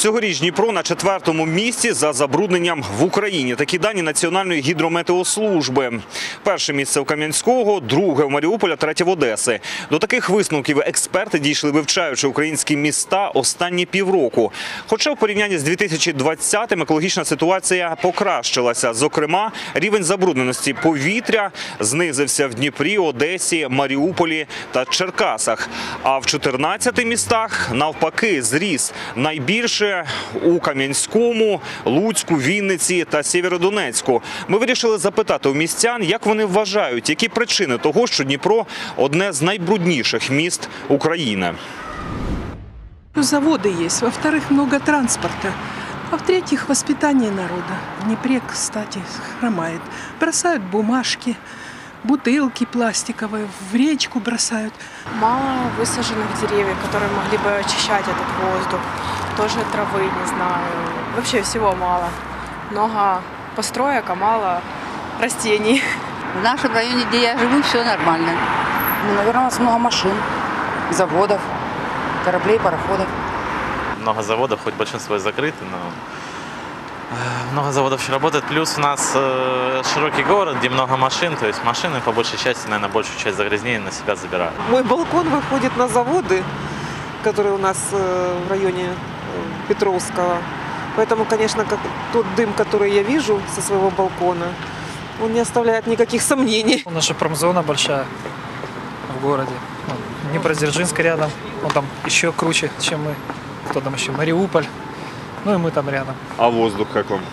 Цьогоріч Дніпро на 4-му місці за забрудненням в Україні. Такі дані Національної гідрометеослужби. Перше місце у Кам'янського, друге у Маріуполя, третє в Одеси. До таких висновків експерти дійшли, вивчаючи українські міста останні півроку. Хоча в порівнянні з 2020-м екологічна ситуація покращилася. Зокрема, рівень забрудненості повітря знизився в Дніпрі, Одесі, Маріуполі та Черкасах. А в 14 містах навпаки зріс. Найбільше у Кам'янському, Луцьку, Вінниці та Сєвєродонецьку. Ми вирішили запитати у містян, як вони вважають, які причини того, що Дніпро – одне з найбрудніших міст України. Заводы есть, во-вторых, много транспорта, а в-третьих, воспитание народа. В Днепре, кстати, хромает. Бросают бумажки, бутылки пластиковые, в речку бросают. Мало высаженных деревьев, которые могли бы очищать этот воздух. Тоже травы, не знаю. Вообще всего мало. Много построек, а мало растений. В нашем районе, где я живу, все нормально. Ну, наверное, у нас много машин, заводов, кораблей, пароходов. Много заводов, хоть большинство и закрыты, но много заводов еще работает. Плюс у нас широкий город, где много машин, то есть машины по большей части, наверное, большую часть загрязнений на себя забирают. Мой балкон выходит на заводы, которые у нас в районе Петровского. Поэтому, конечно, тот дым, который я вижу со своего балкона, он не оставляет никаких сомнений. Наша промзона большая в городе. Днепродзержинск рядом, он там еще круче, чем мы. Кто там еще? Мариуполь. Ну и мы там рядом. А воздух как вам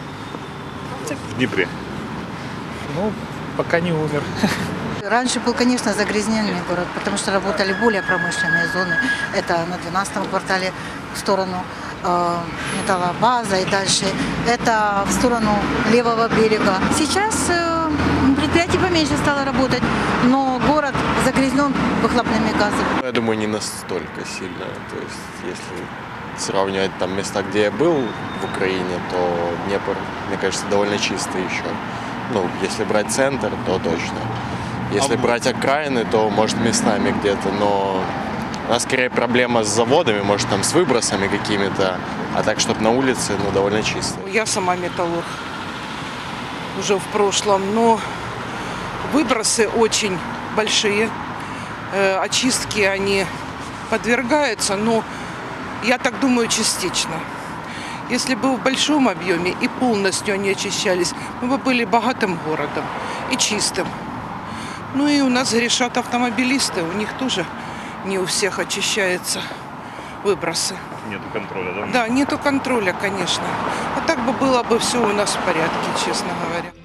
в Днепре? Ну, пока не умер. Раньше был, конечно, загрязненный город, потому что работали более промышленные зоны. Это на 12-м квартале в сторону металлобаза и дальше. Это в сторону левого берега. Сейчас предприятие поменьше стало работать, но город загрязнен выхлопными газами. Я думаю, не настолько сильно. То есть, если сравнивать там места, где я был в Украине, то Днепр, мне кажется, довольно чистый еще. Ну, если брать центр, то точно. Если брать окраины, то, может, местами где-то, но у нас скорее проблема с заводами, может, там с выбросами какими-то, а так, чтобы на улице, ну, довольно чисто. Я сама металлург уже в прошлом, но выбросы очень большие, очистки они подвергаются, но я так думаю, частично. Если бы в большом объеме и полностью они очищались, мы бы были богатым городом и чистым. Ну и у нас грешат автомобилисты, у них тоже не у всех очищаются выбросы. Нету контроля, да? Да, нету контроля, конечно. А так бы было бы все у нас в порядке, честно говоря.